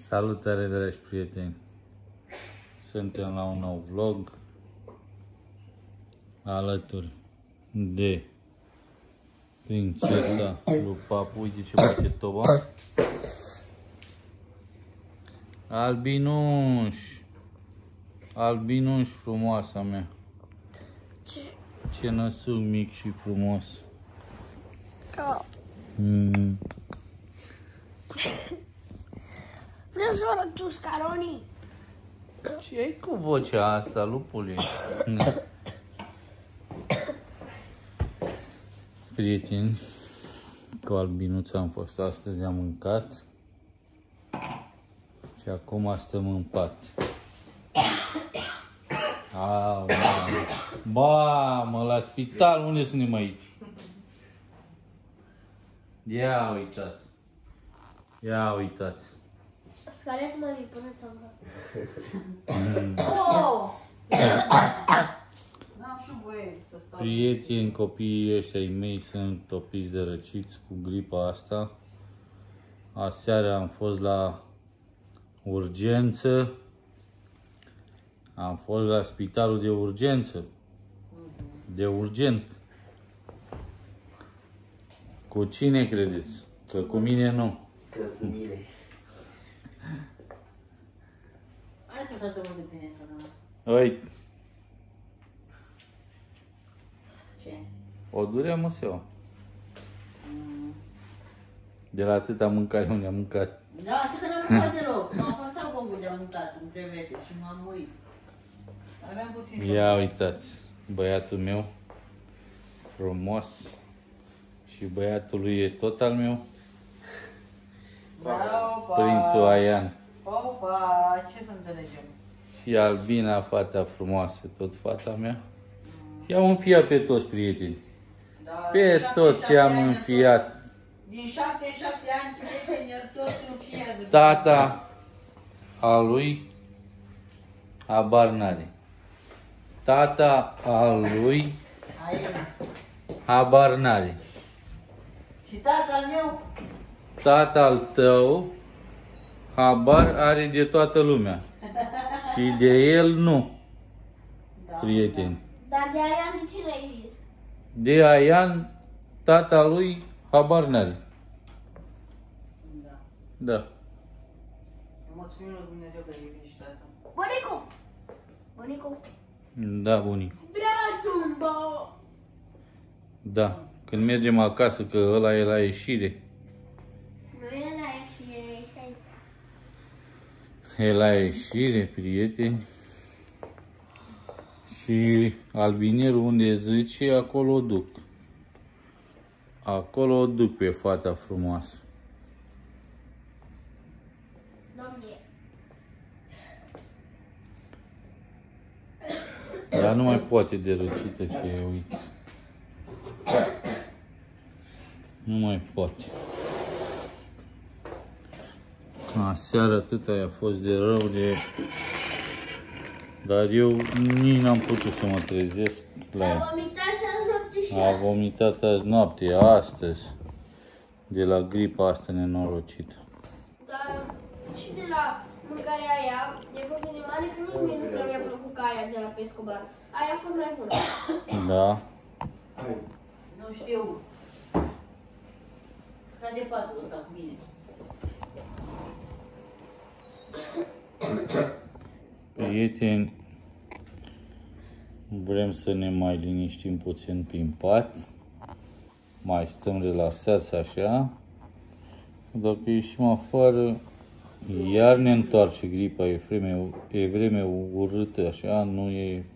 Salutare, dragi prieteni! Suntem la un nou vlog alături de prințesa lui Papu. Uite ce face Toba. Albinuș! Albinuș, frumoasa mea! Ce? Ce năsuc mic și frumos! Oh. Vreau să arăt ciuscaronii. Ce ai cu vocea asta, lupule? Prieteni, cu Albinuța am fost astăzi, ne-am mâncat și acum stăm în pat. Ba, mă, la spital, unde suntem aici? Ia uitați. Ia uitați. Scalet, mării, până-ți am dat. N-am și voie să stau. Prieteni, copiii ăștia ai mei sunt topiți de răciți cu gripa asta. Aseară am fost la urgență. Am fost la spitalul de urgență. De urgent. Cu cine credeți? Că cu mine nu. Că cu mine. Hai să tată mă de bine, Uite, Ce? o durea măseaua. De la atâta mâncare unde am mâncat. Da, și că n-am mâncat deloc. M-am forțat bombul de-am mâncat în brevete și m-am murit. Aveam puțin să Ia uitați, băiatul meu, frumos, și băiatul lui e tot al meu, Opa! prințul Aian. Opa! Ce să înțelegem? Și Albina, fata frumoasă, tot fata mea. I-am înfiat pe toți, prieteni. Da, Pe din toți 77 i-am ani, înfiat. Din 77 ani, prieteni, el tot înfiază. Tata a lui habar n-are. Tata al lui Aici. habar n-are. Și tatăl meu? Tata al tău habar are de toată lumea. Și de el nu, Da, prieteni. Dar de aia de cine ai zis? De Aian, tata lui habar n-are. Da. Da. Mulțumim lui Dumnezeu că ești tata. Bunicu! Bunicu! Da, bunic. Brațul, bă! Da. Când mergem acasă, că ăla e la ieșire. Nu e la ieșire, e și aici. E la ieșire, prieteni. Și albinierul unde zice, acolo o duc. Acolo o duc pe fata frumoasă. Domnie. Dar nu mai poate de răcită și uite. Nu mai poate. Aseară atâta i-a fost de rău de... Dar eu nici n-am putut să mă trezesc la A ea. vomitat și azi noapte și A azi. vomitat azi noapte, astăzi. De la gripa asta nenorocită. Dar și de la mâncarea aia, de fost animale, că nu mie nu prea mi-a plăcut ca aia de la Pescobar. Aia a fost mai bună. Da? Nu știu. Ca de patul ăsta cu mine. Prieteni, vrem să ne mai liniștim puțin prin pat. Mai stăm relaxați așa. Dacă ieșim afară, iar ne întoarce gripa, e vreme urâtă așa, nu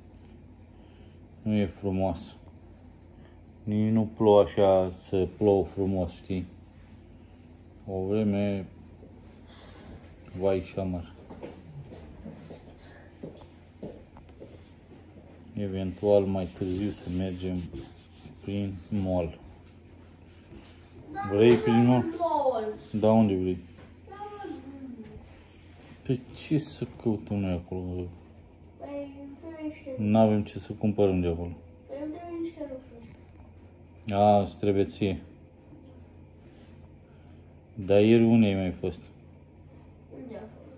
e frumos. Nici nu plouă așa să plouă frumos, știi? O vreme vai și amar. Eventual mai târziu să mergem prin mall. Vrei prin mall? Mol. Da, unde vrei? Pe ce să căutăm noi acolo? Păi, îmi trebuie niște... N-avem ce să cumpărăm de acolo. Păi, îmi trebuie niște lucruri. A, îți trebuie ție. Dar ieri unde ai mai fost? Unde a fost?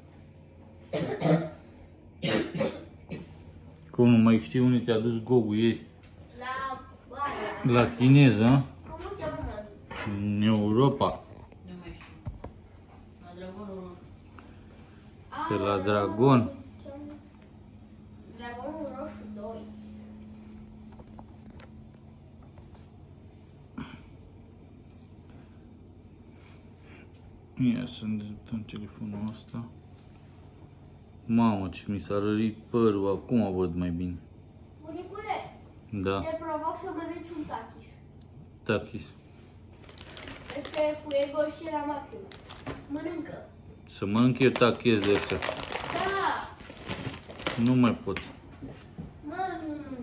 Cum nu mai știi unde te-a dus Gogu ieri? La baia. La chineză, Cum o cheamă, mami? în Europa. Nu mai știu. La Dragonul Roșu. Pe la Dragon. Dragonul Roșu 2. Ia să îndreptăm telefonul ăsta. Mamă, ce mi s-a rărit părul, acum văd mai bine. Bunicule, Da, te provoc să mănânci un tachis. Takis. Este cu ego și la maxim. Mănâncă. Să mănânc eu Takis de ăștia. Da! Nu mai pot. Mănâncă.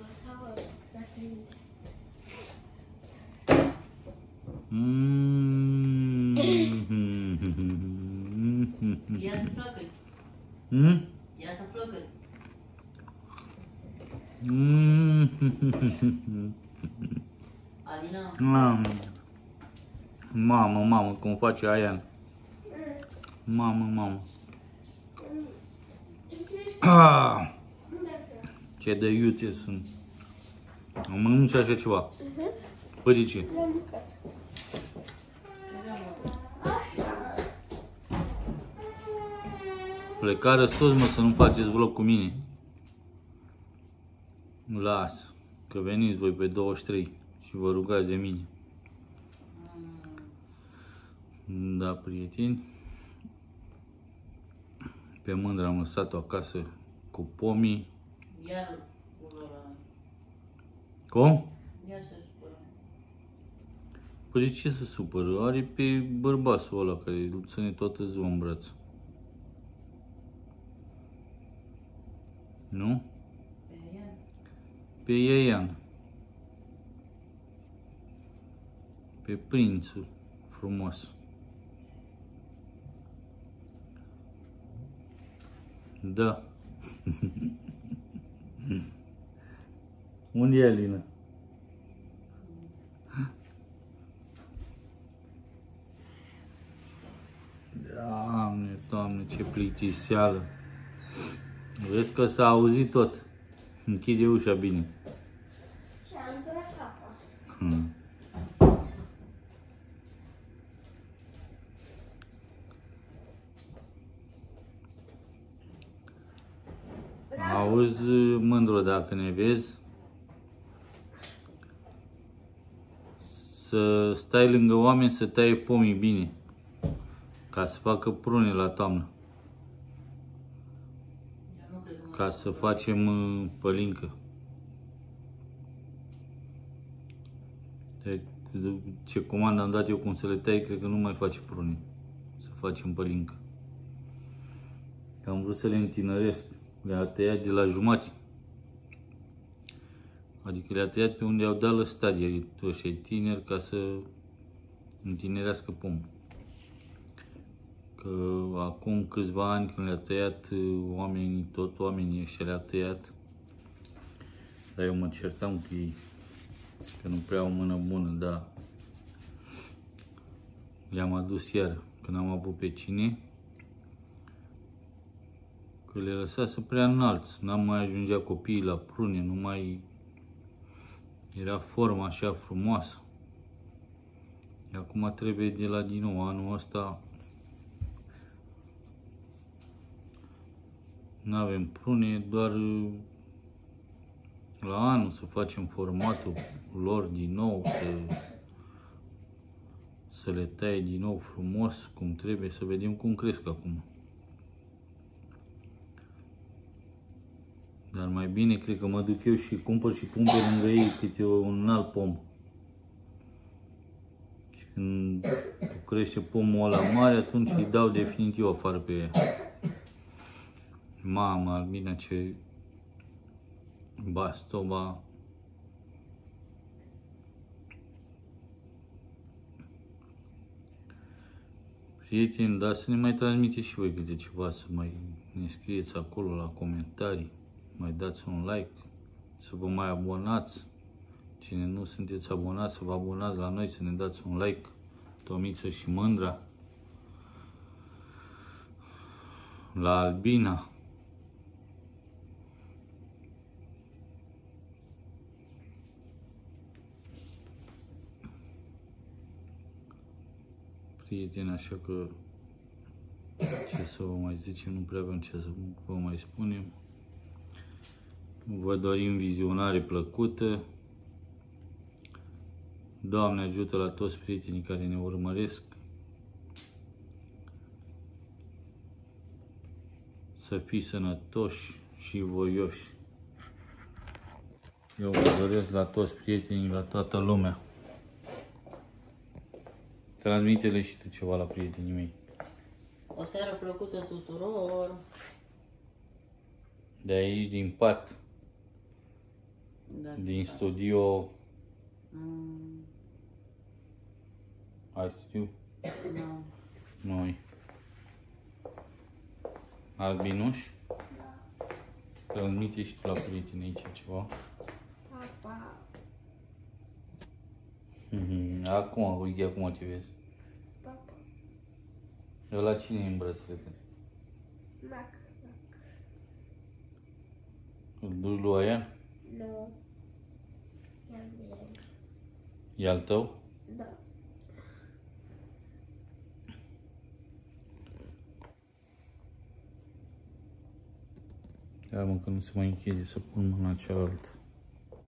Ia să flăcări. Ia să flăcări. Alina. Mamă, cum face Aian. Mamă. Ah, ce de iute sunt. Am mănâncat așa ceva. Păi de ce? Le-am mâncat. Așa. Plecară toți, mă, să nu faceți vlog cu mine. Las, că veniți voi pe 23 și vă rugați de mine. Da, prieteni. Pe Mândra am lăsat-o acasă cu pomii. Iar ăla. Cum? Ia să supără. Păi de ce se supără? Are pe bărbatul ăla care îl ține toată ziua în braț. Nu? Pe ea. Pe Iaian. Pe prințul frumos. Da. Unde e Alina? Doamne, ce plictiseală. Vezi că s-a auzit tot. Închide ușa bine. Ce am tras apa. Auzi, Mândru, dacă ne vezi, să stai lângă oameni să taie pomii bine, ca să facă prune la toamnă, Eu nu cred că mă... ca să facem pălincă. Ce comandă am dat eu cum să le tai, cred că nu mai face prune, să facem pălincă. Că am vrut să le întineresc, le-a tăiat de la jumătate. Adică le-a tăiat pe unde au dat lăstadii ăștia tineri ca să întinerească pomul. Că acum câțiva ani când le-a tăiat oamenii ăștia le-a tăiat, dar eu mă certam cu ei, că nu prea au mână bună, dar le-am adus iară când am avut pe cine, că le lăsase prea înalți, n-am mai ajungea copiii la prune, nu mai era forma așa frumoasă. Acum trebuie de la din nou anul ăsta. Nu avem prune, doar la anul să facem formatul lor din nou, să le taie din nou frumos cum trebuie, să vedem cum cresc acum. Dar mai bine cred că mă duc eu și cumpăr și pun pe lângă ei câte un alt pom. Și când crește pomul ăla mare, atunci îi dau definitiv afară pe ea. Mama, Albina, ce bastoba. Prieteni, dar să ne mai transmiteți și voi câte ceva, să mai ne scrieți acolo la comentarii. Mai dați un like, să vă mai abonați. Cine nu sunteți abonați, să vă abonați la noi, să ne dați un like. Tomiță și Mândra. la Albina. Prieteni, așa că ce să vă mai zicem, nu prea avem ce să vă mai spunem. Vă dorim vizionare plăcută. Doamne ajută la toți prietenii care ne urmăresc. Să fiți sănătoși și voioși. Eu vă doresc la toți prietenii, la toată lumea. Transmite-le și tu ceva la prietenii mei. O seară plăcută tuturor. De aici, din pat, Da, din studio. Mm, Ai studiu? nu. Noi. Albinuș? Da. Transmite și tu la prietenii aici ceva. Papa. Acum, uite, acum te vezi. Papa. Ăla cine e în brățăletele? Mac. Îl duci lui aia? Nu. Iar de E al tău? Da. Ia mă, că nu se mai închide, să pun mâna cealaltă.